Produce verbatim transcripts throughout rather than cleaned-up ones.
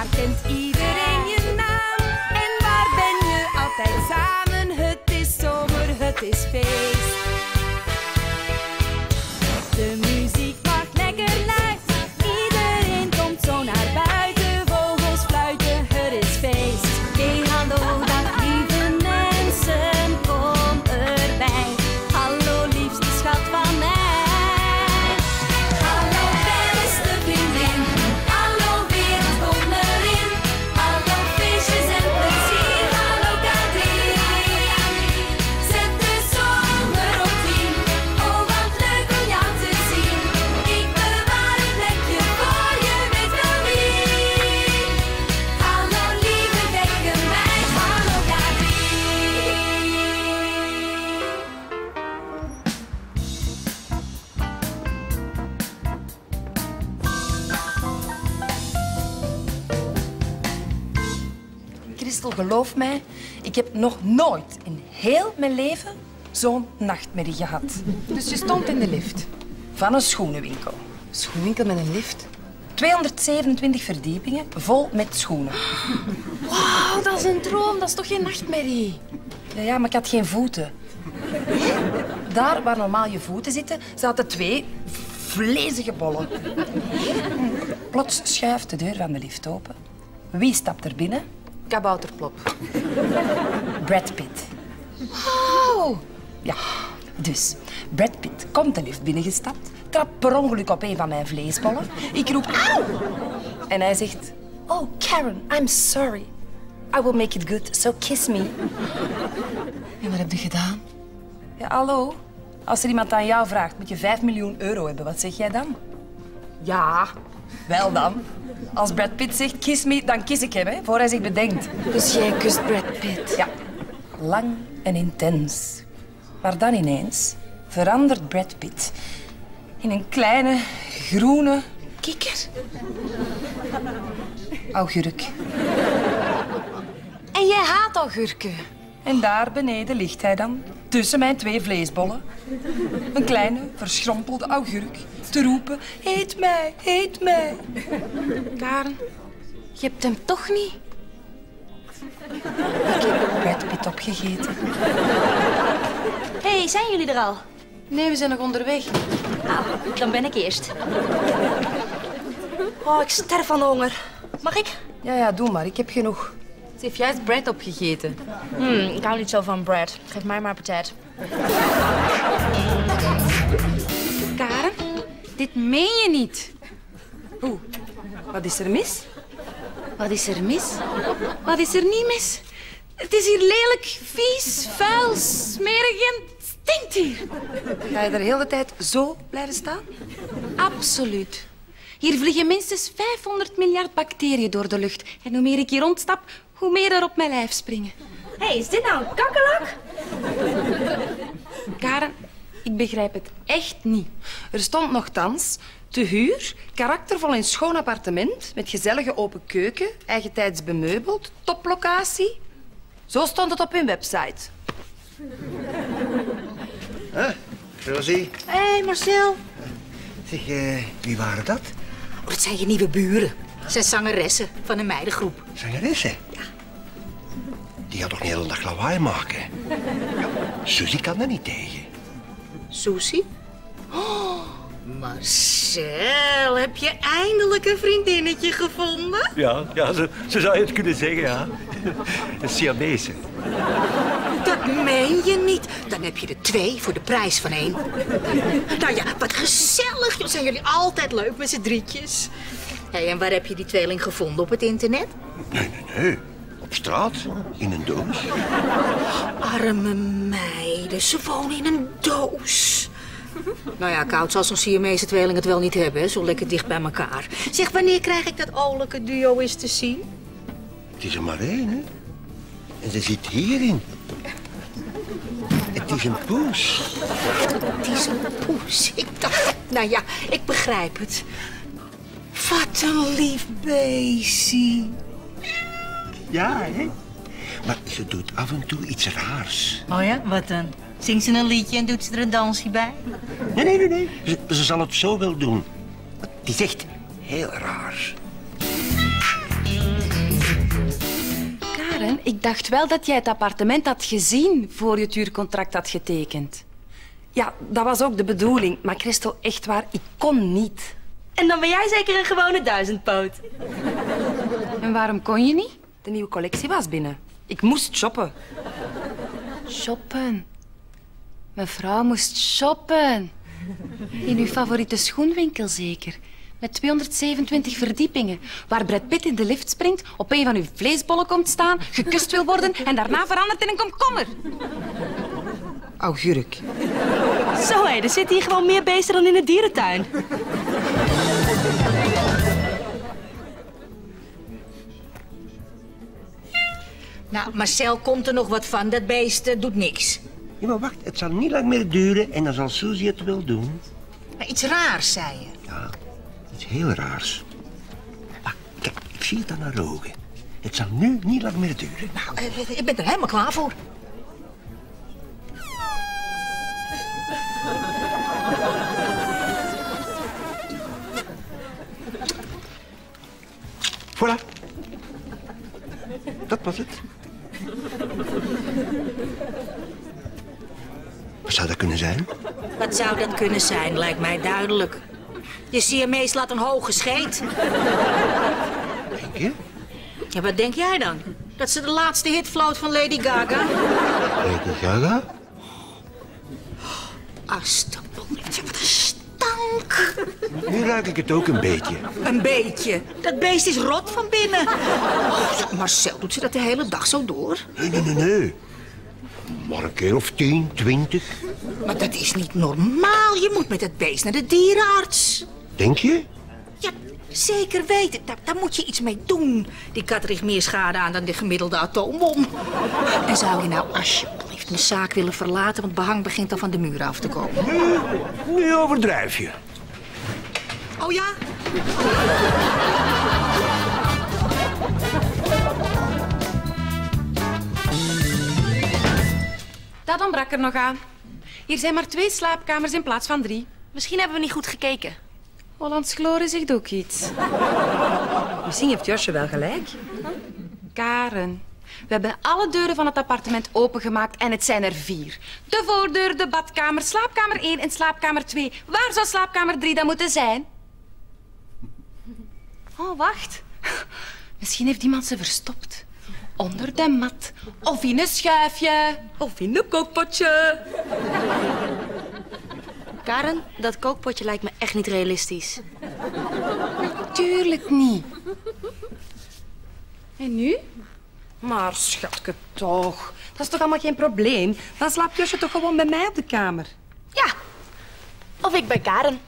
Waar kent iedereen je naam? En waar ben je altijd samen? Het is zomer, het is feest. De muziek mag lekker luid. Iedereen komt zo naar buiten. Vogels fluiten, het is feest. Hey, hallo, dag lieve mensen, kom erbij. Hallo, liefste schat van mij. Hallo, beste vriendin. Hallo, wereld, kom erin. Hallo, feestjes en plezier. Hallo, Katrien. Zet de zomer op tien. Oh, wat leuk om jou te zien. Ik bewaar een plekje voor je, weet wel wie. Hallo, lieve gekke meid. Hallo, Katrien. Christel, geloof mij, ik heb nog nooit in heel mijn leven zo'n nachtmerrie gehad. Dus je stond in de lift. Van een schoenenwinkel. Schoenwinkel met een lift. tweehonderdzevenentwintig verdiepingen, vol met schoenen. Wauw, dat is een droom. Dat is toch geen nachtmerrie? Ja, ja, maar ik had geen voeten. Daar waar normaal je voeten zitten, zaten twee vlezige bollen. Plots schuift de deur van de lift open. Wie stapt er binnen? Kabouterplop. Brad Pitt. Wauw. Ja, dus Brad Pitt komt de lift binnengestapt, trapt per ongeluk op een van mijn vleesbollen. Ik roep auw! En hij zegt, oh Karen, I'm sorry. I will make it good, so kiss me. En wat heb je gedaan? Ja, hallo. Als er iemand aan jou vraagt, moet je vijf miljoen euro hebben. Wat zeg jij dan? Ja, wel dan. Als Brad Pitt zegt kiss me, dan kiss ik hem, hè, voor hij zich bedenkt. Dus jij kust Brad Pitt? Ja, lang en intens. Maar dan ineens verandert Brad Pitt in een kleine, groene Kikker. augurk. En jij haat augurken. En daar beneden ligt hij dan, tussen mijn twee vleesbollen. Een kleine, verschrompelde augurk, te roepen, eet mij, eet mij. Karen, je hebt hem toch niet? Ik heb Brad Pitt opgegeten. Hé, hey, zijn jullie er al? Nee, we zijn nog onderweg. Nou, dan ben ik eerst. Oh, ik sterf van honger. Mag ik? Ja, ja, doe maar, ik heb genoeg. Ze heeft juist Brad opgegeten. Hmm, ik hou niet zo van Brad. Geef mij maar patat. Karen, dit meen je niet. Oeh, wat is er mis? Wat is er mis? Wat is er niet mis? Het is hier lelijk, vies, vuil, smerig en het stinkt hier. Ga je er de hele tijd zo blijven staan? Absoluut. Hier vliegen minstens vijfhonderd miljard bacteriën door de lucht. En hoe meer ik hier rondstap, hoe meer er op mijn lijf springen. Hé, hey, is dit nou een kakkerlak? Karen, ik begrijp het echt niet. Er stond nochtans te huur, karaktervol en schoon appartement met gezellige open keuken, eigentijds bemeubeld, toplocatie. Zo stond het op hun website. Huh? Rosie? Hé, hey, Marcel. Zeg, uh, wie waren dat? Oh, dat zijn je nieuwe buren. Zes zangeressen van een meidengroep. Zangeressen? Ja. Die gaat toch niet de hele dag lawaai maken? Ja, Suzy kan er niet tegen. Susie? Oh, Marcel, heb je eindelijk een vriendinnetje gevonden? Ja, ja zo, zo zou je het kunnen zeggen, ja. Een Siamese. Dat meen je niet. Dan heb je er twee voor de prijs van één. Nou ja, wat gezellig. Zijn jullie altijd leuk met z'n drietjes. Hé, hey, en waar heb je die tweeling gevonden? Op het internet? Nee, nee, nee. Op straat. In een doos. Arme meiden, ze wonen in een doos. Nou ja, koud zal zo'n Siamese tweeling het wel niet hebben, hè? Zo lekker dicht bij elkaar. Zeg, wanneer krijg ik dat olijke duo eens te zien? Het is er maar één, hè. En ze zit hierin. Het is een poes. Het is een poes. Ik dacht... Nou ja, ik begrijp het. Wat een lief beestje. Ja, hè. Maar ze doet af en toe iets raars. Oh ja, wat dan? Zingt ze een liedje en doet ze er een dansje bij? Nee, nee, nee, nee. Ze, ze zal het zo wel doen. Het is echt heel raar. ik dacht wel dat jij het appartement had gezien voor je het huurcontract had getekend. Ja, dat was ook de bedoeling. Maar Christel, echt waar, ik kon niet. En dan ben jij zeker een gewone duizendpoot. En waarom kon je niet? De nieuwe collectie was binnen. Ik moest shoppen. Shoppen. Mevrouw moest shoppen. In uw favoriete schoenwinkel zeker. Met tweehonderdzevenentwintig verdiepingen. Waar Brad Pitt in de lift springt, op een van uw vleesbollen komt staan, gekust wil worden en daarna verandert in een komkommer. Augurk. Zo hé, er zitten hier gewoon meer beesten dan in de dierentuin. Nou, Marcel komt er nog wat van. Dat beest uh, doet niks. Ja, maar wacht, het zal niet lang meer duren en dan zal Suzy het wel doen. Maar iets raars, zei je. Ja, iets heel raars. Ah, kijk, ik zie het aan haar ogen. Het zal nu niet lang meer duren. Nou, uh, ik ben er helemaal klaar voor. Voilà. Dat was het. Wat zou dat kunnen zijn? Wat zou dat kunnen zijn, lijkt mij duidelijk. Je Siamees laat een hoge scheet. Denk je? Ja, wat denk jij dan? Dat ze de laatste hit floot van Lady Gaga? Lady Gaga? Alsjeblieft, wat een stank. Nu ruik ik het ook een beetje. Een beetje. Dat beest is rot van binnen. Oh, Marcel, doet ze dat de hele dag zo door? Nee, nee, nee, nee. Maar een keer of tien, twintig. Maar dat is niet normaal. Je moet met het beest naar de dierenarts. Denk je? Ja, zeker weten. Daar, daar moet je iets mee doen. Die kat richt meer schade aan dan de gemiddelde atoombom. En zou je nou alsjeblieft mijn zaak willen verlaten, want behang begint al van de muur af te komen. Nu, nu overdrijf je. Oh ja? Dat ontbrak er nog aan. Hier zijn maar twee slaapkamers in plaats van drie. Misschien hebben we niet goed gekeken. Hollands glorie zegt ook iets. Misschien heeft Josje wel gelijk. Karen, we hebben alle deuren van het appartement opengemaakt en het zijn er vier. De voordeur, de badkamer, slaapkamer één en slaapkamer twee. Waar zou slaapkamer drie dan moeten zijn? Oh, wacht. Misschien heeft iemand ze verstopt. Onder de mat. Of in een schuifje. Of in een kookpotje. Karen, dat kookpotje lijkt me echt niet realistisch. Tuurlijk niet. En nu? Maar schatke toch. Dat is toch allemaal geen probleem? Dan slaapt Josje toch gewoon bij mij op de kamer. Ja. Of ik bij Karen.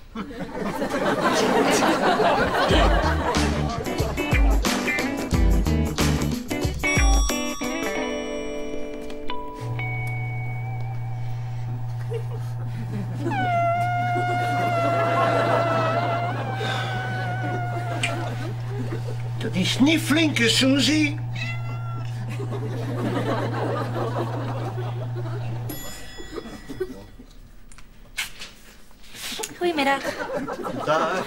Dat is niet flinke, Suzy. Goedemiddag. Dag.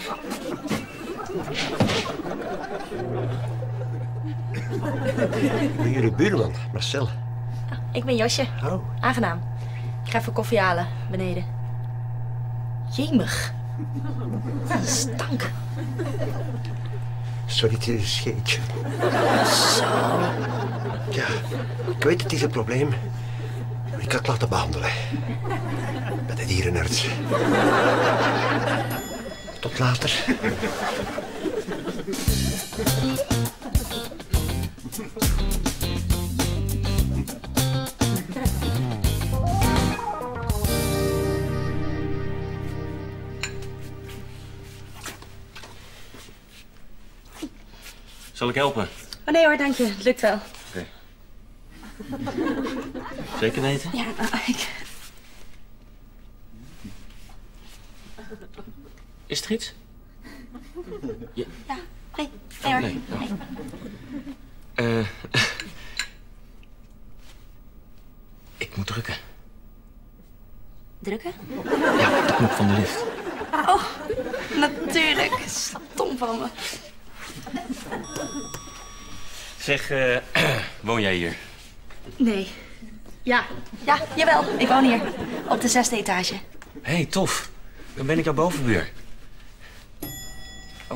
Ik ben jullie buurman, Marcel. Ik ben Josje. Oh. Aangenaam. Ik ga even koffie halen, beneden. Jemig. Stank. Sorry, het is een scheetje. Ja, ik weet het is een probleem. Maar ik ga het laten behandelen. Bij de dierenarts. Tot later. Zal ik helpen? Oh nee hoor, dank je. Het lukt wel. Oké. Zeker weten? Ja, nou, ik... Is er iets? Ja. Ja, nee. Nee hoor. Nee. Nee. Eh, ik moet drukken. Drukken? Ja, de knop van de lift. Oh, natuurlijk. Stom van me. Zeg, uh, woon jij hier? Nee. Ja, ja, jawel. Ik woon hier. Op de zesde etage. Hé, hey, tof. Dan ben ik jouw bovenbuur. Oh.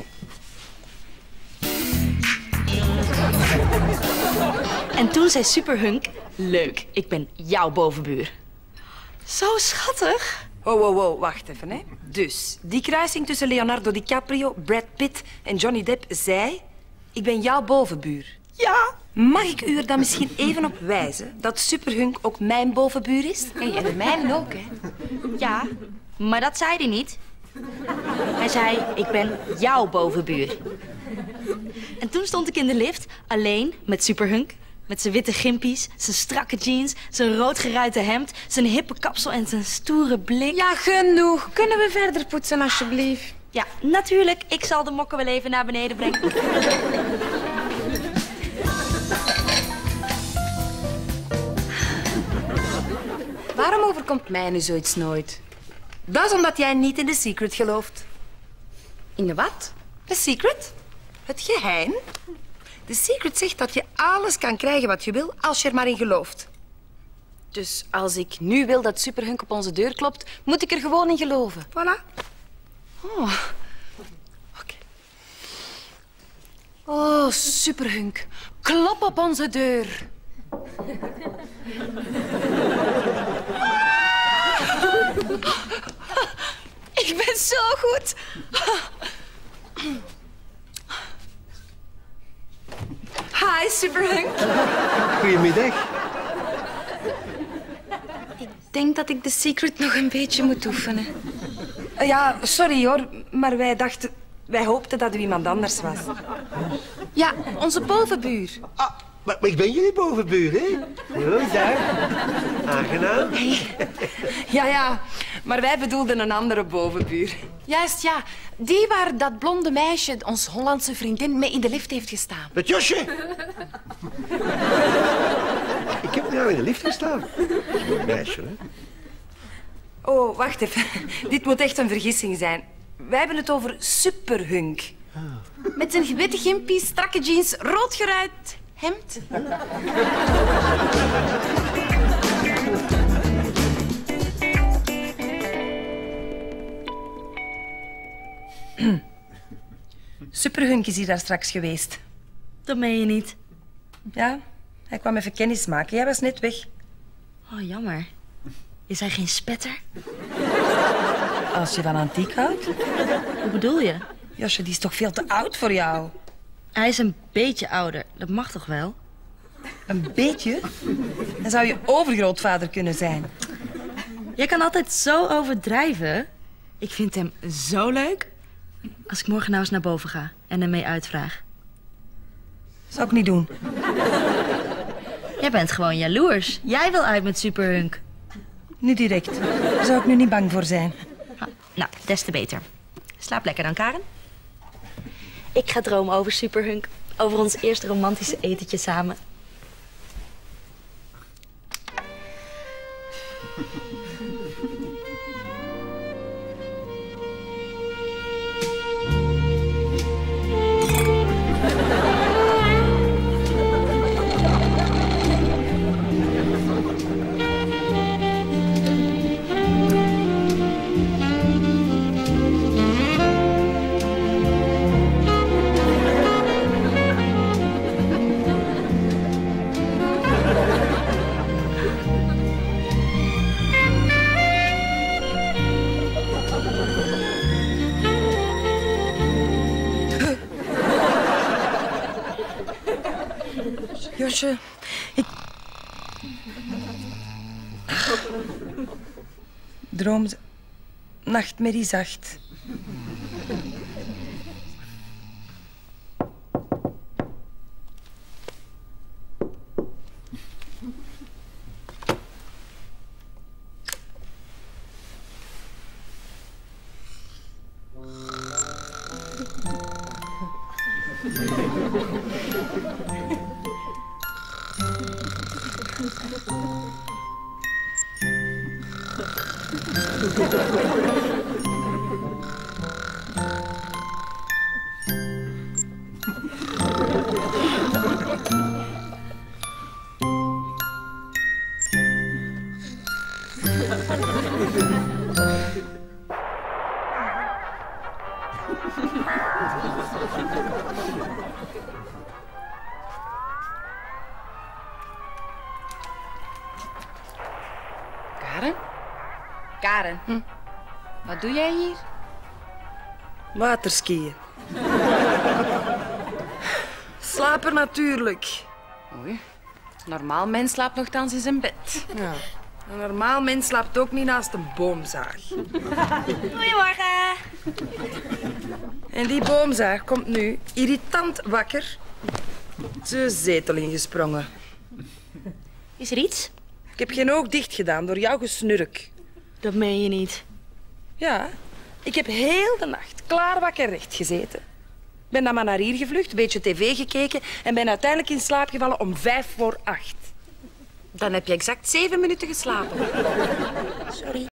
En toen zei Superhunk... Leuk, ik ben jouw bovenbuur. Zo schattig. Oh, wow, wow, wacht even, hè. Dus, die kruising tussen Leonardo DiCaprio, Brad Pitt en Johnny Depp zei... Ik ben jouw bovenbuur. Ja. Mag ik u er dan misschien even op wijzen dat Superhunk ook mijn bovenbuur is? Hey, en mijn ook, hè. Ja, maar dat zei hij niet. Hij zei, ik ben jouw bovenbuur. En toen stond ik in de lift, alleen met Superhunk. Met zijn witte gimpies, zijn strakke jeans, zijn rood geruite hemd... zijn hippe kapsel en zijn stoere blik. Ja, genoeg. Kunnen we verder poetsen, alsjeblieft? Ja, natuurlijk. Ik zal de mokken wel even naar beneden brengen. Waarom overkomt mij nu zoiets nooit? Dat is omdat jij niet in The Secret gelooft. In de wat? The Secret? Het geheim? The Secret zegt dat je alles kan krijgen wat je wil als je er maar in gelooft. Dus als ik nu wil dat Superhunk op onze deur klopt, moet ik er gewoon in geloven. Voilà. Oh. Oké. Oh, Superhunk. Klop op onze deur. Ik ben zo goed. Hi, Superhunk. Goedemiddag. Ik denk dat ik de Secret nog een beetje moet oefenen. Ja, sorry hoor, maar wij dachten... Wij hoopten dat u iemand anders was. Ja, onze bovenbuur. Ah, maar, maar ik ben jullie bovenbuur, hè? Hallo, daar. Aangenaam. Ja, ja, maar wij bedoelden een andere bovenbuur. Juist, ja. Die waar dat blonde meisje, ons Hollandse vriendin, mee in de lift heeft gestaan. Dat Josje. Ik heb nou in de lift gestaan. Een meisje, hè? Oh, wacht even. Dit moet echt een vergissing zijn. Wij hebben het over Superhunk. Met zijn witte gimpies, strakke jeans, rood geruit hemd. Superhunk is hier daar straks geweest. Dat meen je niet. Ja, hij kwam even kennis maken. Jij was net weg. Oh, jammer. Is hij geen spetter? Als je van antiek houdt. Hoe bedoel je? Josje, die is toch veel te oud voor jou? Hij is een beetje ouder. Dat mag toch wel? Een beetje? Dan zou je overgrootvader kunnen zijn. Jij kan altijd zo overdrijven. Ik vind hem zo leuk. Als ik morgen nou eens naar boven ga en hem mee uitvraag. Zou ik niet doen. Jij bent gewoon jaloers. Jij wil uit met Superhunk. Niet direct. Daar zou ik nu niet bang voor zijn. Ah, nou, des te beter. Slaap lekker dan, Karen. Ik ga dromen over Superhunk. Over ons eerste romantische etentje samen. Josje, ik... Droom... Nachtmerrie zacht. Karen? Karen, hm. Wat doe jij hier? Waterskiën. Slapen natuurlijk. Oei, een normaal mens slaapt nogthans in zijn bed. Ja. Een normaal mens slaapt ook niet naast een boomzaag. Goedemorgen. En die boomzaag komt nu, irritant wakker, de zetel ingesprongen. Is er iets? Ik heb geen oog dicht gedaan door jouw gesnurk. Dat meen je niet. Ja, ik heb heel de nacht klaar wakker recht gezeten. Ben dan maar naar hier gevlucht, een beetje tv gekeken en ben uiteindelijk in slaap gevallen om vijf voor acht. Dan heb je exact zeven minuten geslapen. Sorry.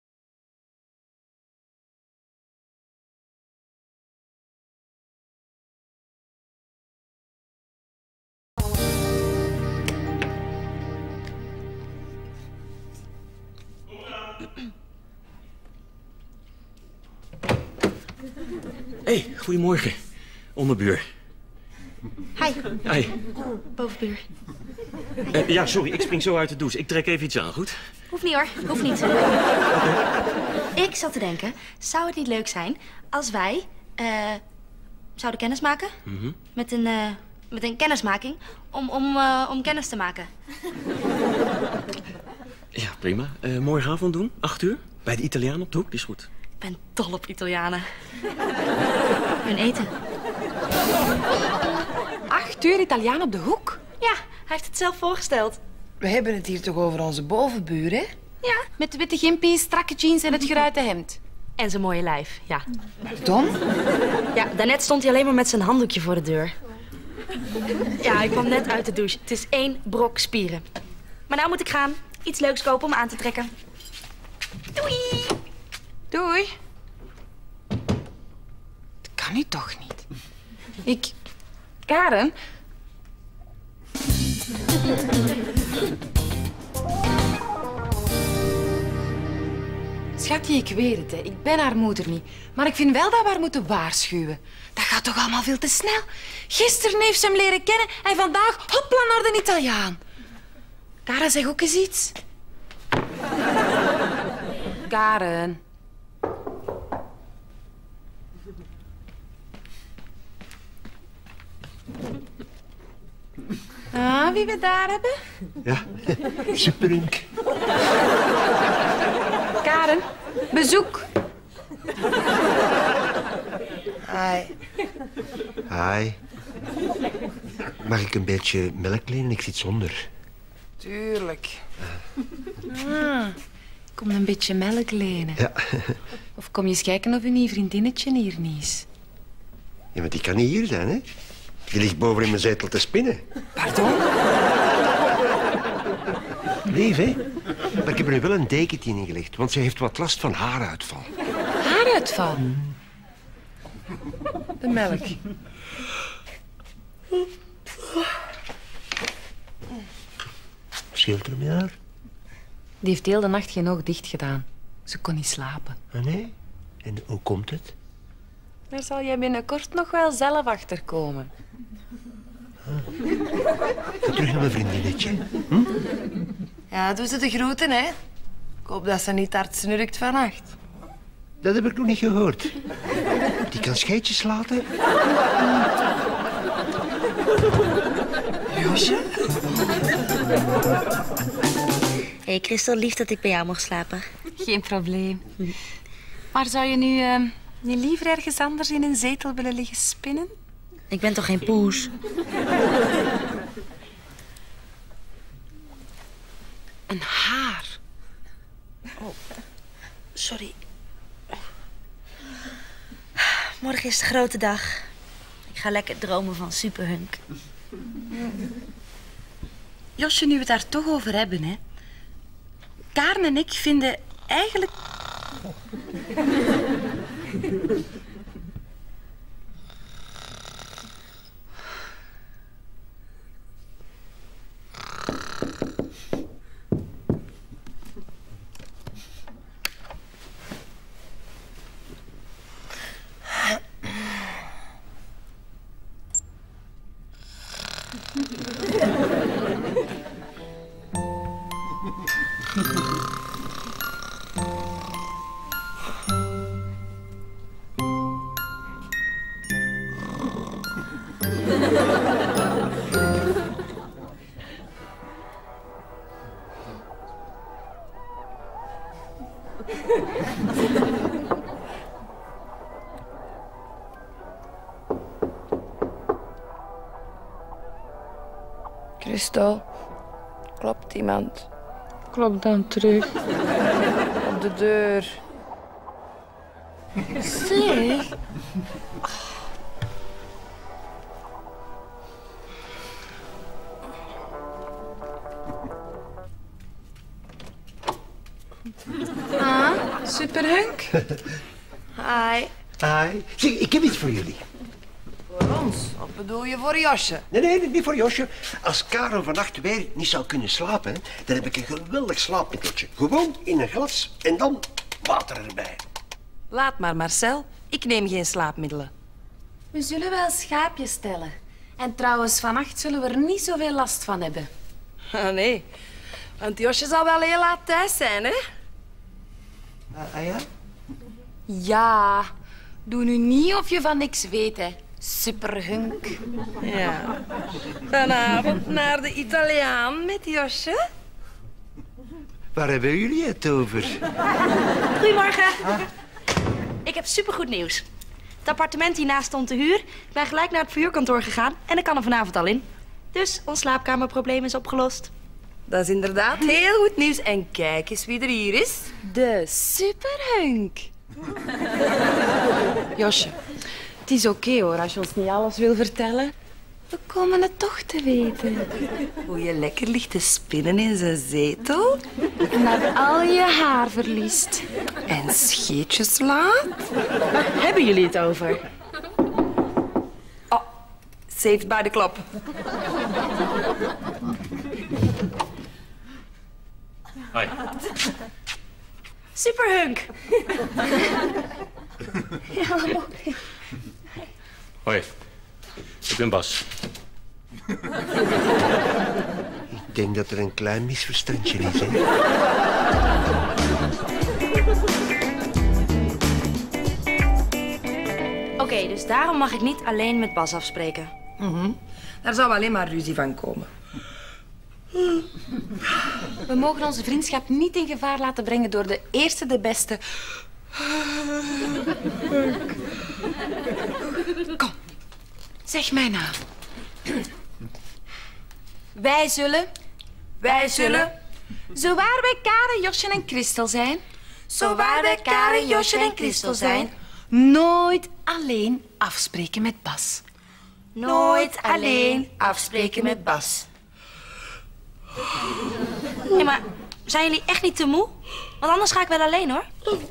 Hé, hey, goedemorgen. Onderbuur. Hi, Hey. bovenbuur. Uh, ja, sorry, ik spring zo uit de douche. Ik trek even iets aan, goed? Hoeft niet hoor, hoeft niet. Ik zat te denken, zou het niet leuk zijn als wij eh, zouden kennis maken? Mm-hmm. Met een, eh, met een kennismaking om, om, eh, om kennis te maken. Ja, prima. Uh, morgenavond doen, acht uur. Bij de Italiaan op de hoek, die is goed. Ik ben dol op Italianen. Hun eten. Acht uur Italiaan op de hoek? Ja, hij heeft het zelf voorgesteld. We hebben het hier toch over onze bovenbuur, hè? Ja, met de witte gimpies, strakke jeans en het geruite hemd. En zijn mooie lijf, ja. Tom? Ja, daarnet stond hij alleen maar met zijn handdoekje voor de deur. Ja, ik kwam net uit de douche. Het is één brok spieren. Maar nou moet ik gaan. Iets leuks kopen om aan te trekken. Doei! Doei. Dat kan nu toch niet. Ik... Karen? Schatje, ik weet het, hè. Ik ben haar moeder niet. Maar ik vind wel dat we haar moeten waarschuwen. Dat gaat toch allemaal veel te snel? Gisteren heeft ze hem leren kennen en vandaag hopla naar de Italiaan. Karen, zeg ook eens iets. Karen. Ah, wie we daar hebben? Ja, superink. Karen, bezoek. Hi. Hi. Mag ik een beetje melk lenen? Ik zit zonder. Tuurlijk. Ah, kom een beetje melk lenen. Ja. Of kom je eens kijken of uw vriendinnetje hier niet is. Ja, maar die kan niet hier zijn, hè? Die ligt boven in mijn zetel te spinnen. Pardon? Lief, hè? Maar ik heb er nu wel een dekentje in gelegd, want ze heeft wat last van haaruitval. Haaruitval? De melk. Scheelt er met haar? Die heeft heel de nacht geen oog dicht gedaan. Ze kon niet slapen. Ah, nee? En hoe komt het? Daar zal jij binnenkort nog wel zelf achter komen. Ga terug naar mijn vriendinnetje. Hm? Ja, doe ze de groeten, hè. Ik hoop dat ze niet hard snurkt vannacht. Dat heb ik nog niet gehoord. Die kan scheetjes laten. Josje? Hé, hey Christel, lief dat ik bij jou mag slapen. Geen probleem. Maar zou je nu uh, niet liever ergens anders in een zetel willen liggen spinnen? Ik ben toch geen poes? Een haar. Oh, sorry. Morgen is de grote dag. Ik ga lekker dromen van superhunk. Josje, nu we het daar toch over hebben, hè. Karen en ik vinden eigenlijk... Christel, klopt iemand? Klop dan terug. Op de deur. Zeg. Ah, superhunk. Hi. Hi. Zeg, ik heb iets voor jullie. Voor ons? Of bedoel je voor Josje? Nee, nee, niet voor Josje. Als Karel vannacht weer niet zou kunnen slapen, hè, dan heb ik een geweldig slaapmiddeltje. Gewoon in een glas en dan water erbij. Laat maar, Marcel. Ik neem geen slaapmiddelen. We zullen wel schaapjes stellen. En trouwens, vannacht zullen we er niet zoveel last van hebben. Ah, nee. Want Josje zal wel heel laat thuis zijn, hè? Ah, ah ja? Ja, doe nu niet of je van niks weet, hè. Superhunk. Ja. Vanavond naar de Italiaan met Josje. Waar hebben jullie het over? Goedemorgen. Ik heb supergoed nieuws. Het appartement hiernaast stond te huur. Ik ben gelijk naar het verhuurkantoor gegaan en ik kan er vanavond al in. Dus ons slaapkamerprobleem is opgelost. Dat is inderdaad heel goed nieuws. En kijk eens wie er hier is. De superhunk. Josje, het is oké hoor, als je ons niet alles wil vertellen. We komen het toch te weten. Hoe je lekker ligt te spinnen in zijn zetel. En dat al je haar verliest. En scheetjes laat. Hebben jullie het over? Oh, saved by the klap. Hoi. Superhunk. Hoi. Ik ben Bas. Ik denk dat er een klein misverstandje is, hè? Oké, okay, dus daarom mag ik niet alleen met Bas afspreken. Mm-hmm. Daar zou alleen maar ruzie van komen. We mogen onze vriendschap niet in gevaar laten brengen door de eerste de beste. Kom, zeg mij na. Wij zullen, wij zullen, zo waar wij Karen, Josje en Christel zijn, zo waar wij Karen, Josje en Christel zijn, nooit alleen afspreken met Bas. Nooit alleen afspreken met Bas. Nee, maar zijn jullie echt niet te moe? Want anders ga ik wel alleen, hoor.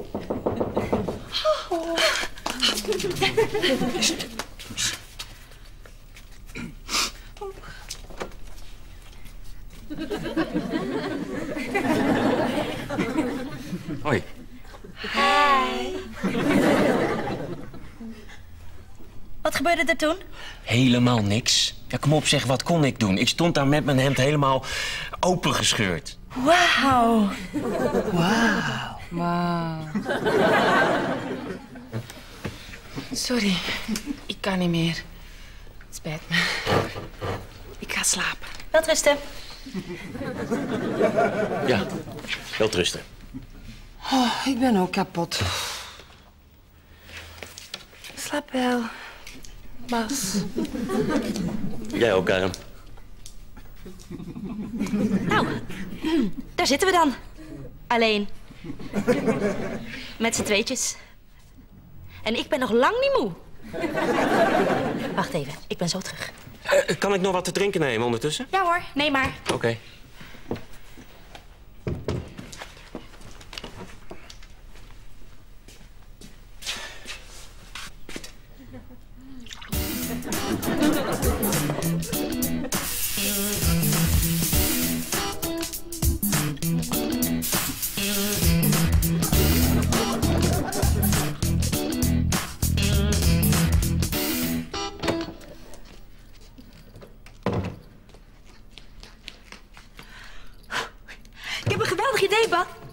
Hoi. Hi. Wat gebeurde er toen? Helemaal niks. Ja, kom op, zeg, wat kon ik doen? Ik stond daar met mijn hemd helemaal opengescheurd. Wauw. Wauw. Wauw. Sorry, ik kan niet meer. Het spijt me. Ik ga slapen. Welterusten. Ja, welterusten. Oh, ik ben ook kapot. Slaap wel, Bas. Jij ook, Karen. Nou, daar zitten we dan. Alleen. Met z'n tweetjes. En ik ben nog lang niet moe. Wacht even, ik ben zo terug. Uh, kan ik nog wat te drinken nemen ondertussen? Ja hoor, nee maar. Oké. Okay. Hey, Bas.